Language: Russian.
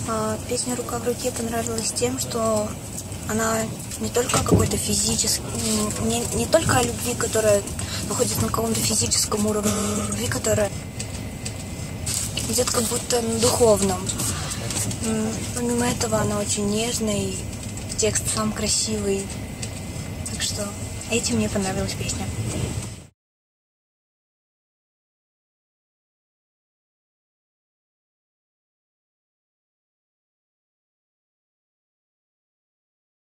Песня «Рука в руке» понравилась тем, что она не только о какой-то физической, не только о любви, которая находится на каком-то физическом уровне, но о любви, которая идет как будто на духовном. Помимо этого, она очень нежная, текст сам красивый. Так что этим мне понравилась песня.